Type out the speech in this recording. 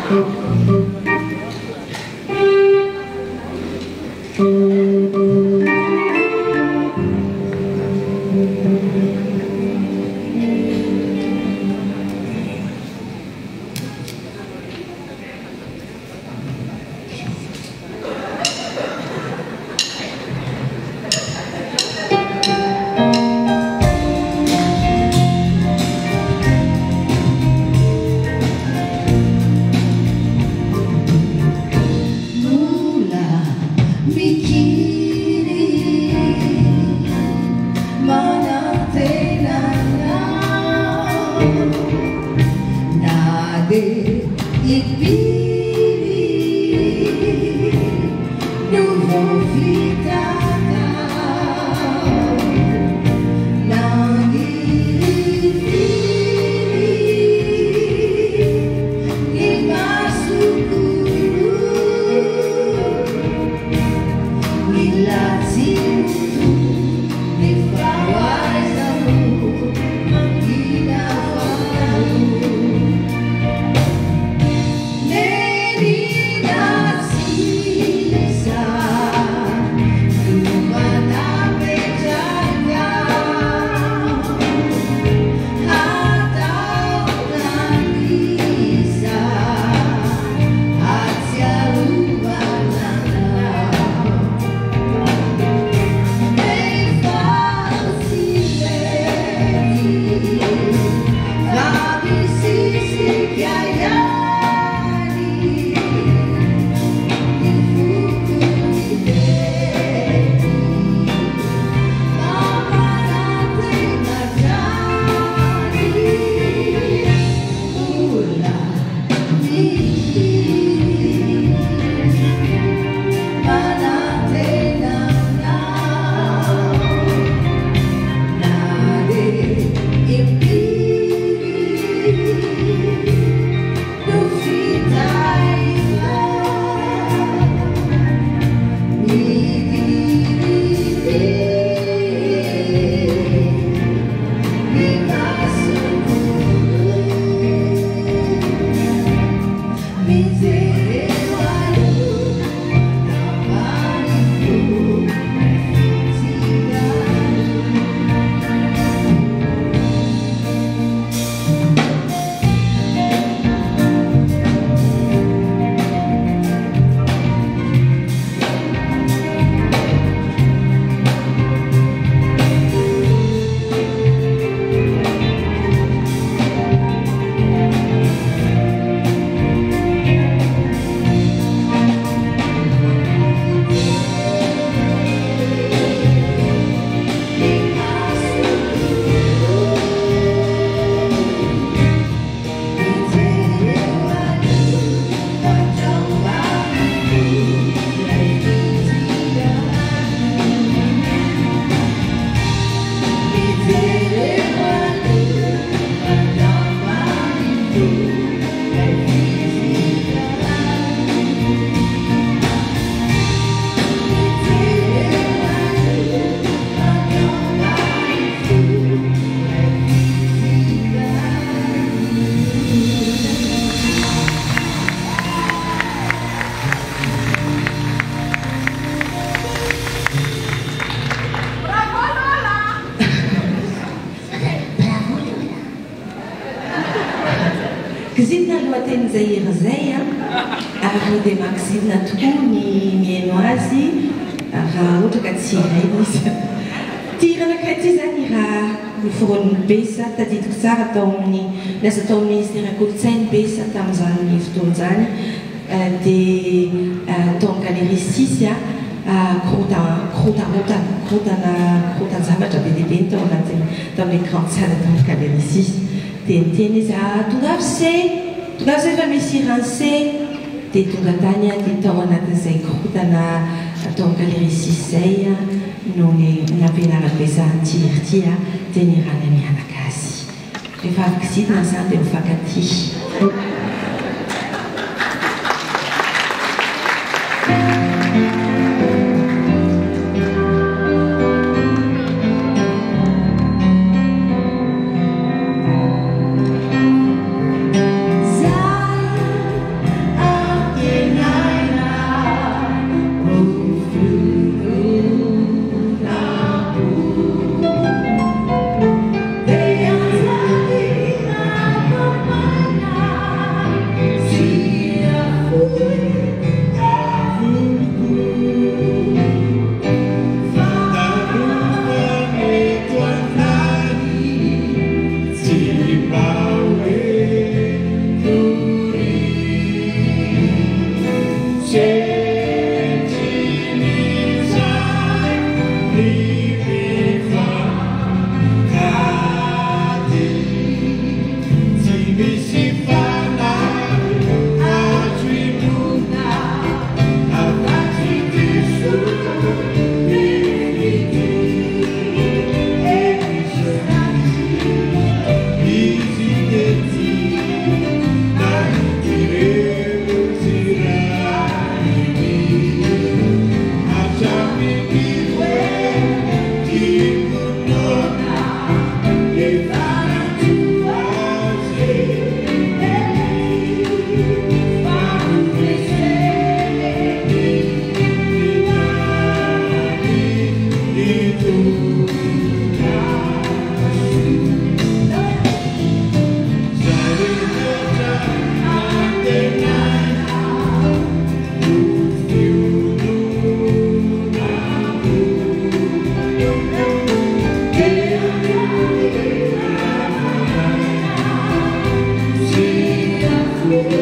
Kizidna loateny zay ery ary dia mankizidina tokoa ny mihaino azy raha ohatra ka tsy ilaina izy. Ty anankiray ty zany raha noforon'ny Besa tadidiko tsara tao amin'ny lasa tao amin'ny ministère kolotsainy Besa tamin'izany fotoana zany dia tao amin'ny galerie 6 korotana zavatra be dehibe tao anatiny tao amin'ny écran tsara tao amin'ny galerie 6 dia niteny izy tonga avy efa misy ransé dia tonga tany dia tao anatin'izay korotana tao amin'ny galerie 6 zay no nampianarana Besa antiry ty dia ny rany mianaka azy rehefa avy kizidina zany dia mifankaty. Thank you.